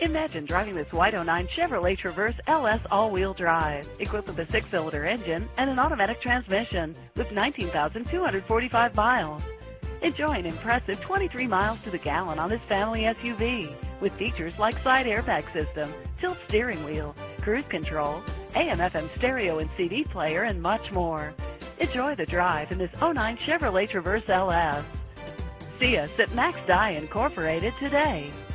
Imagine driving this white '09 Chevrolet Traverse LS all-wheel drive, equipped with a 6-cylinder engine and an automatic transmission with 19,245 miles. Enjoy an impressive 23 miles to the gallon on this family SUV with features like side airbag system, tilt steering wheel, cruise control, AM/FM stereo and CD player, and much more. Enjoy the drive in this '09 Chevrolet Traverse LS. See us at Max Dye Incorporated today.